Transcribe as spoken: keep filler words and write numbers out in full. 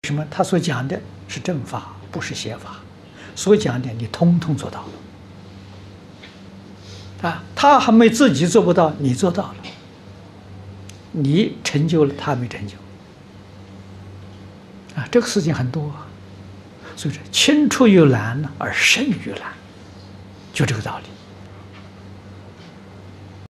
什么？他所讲的是正法，不是邪法。所讲的你通通做到了啊！他还没自己做不到，你做到了，你成就了，他没成就啊！这个事情很多啊，所以说轻出于蓝而胜于蓝，就这个道理。